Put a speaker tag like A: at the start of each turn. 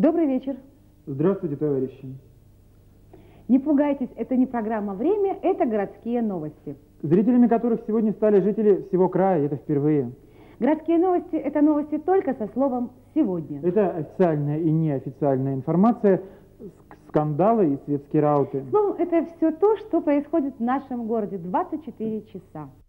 A: Добрый вечер.
B: Здравствуйте, товарищи.
A: Не пугайтесь, это не программа «Время», это городские новости.
B: Зрителями которых сегодня стали жители всего края, это впервые.
A: Городские новости – это новости только со словом «сегодня».
B: Это официальная и неофициальная информация, скандалы и светские рауты.
A: Словом, это все то, что происходит в нашем городе 24 часа.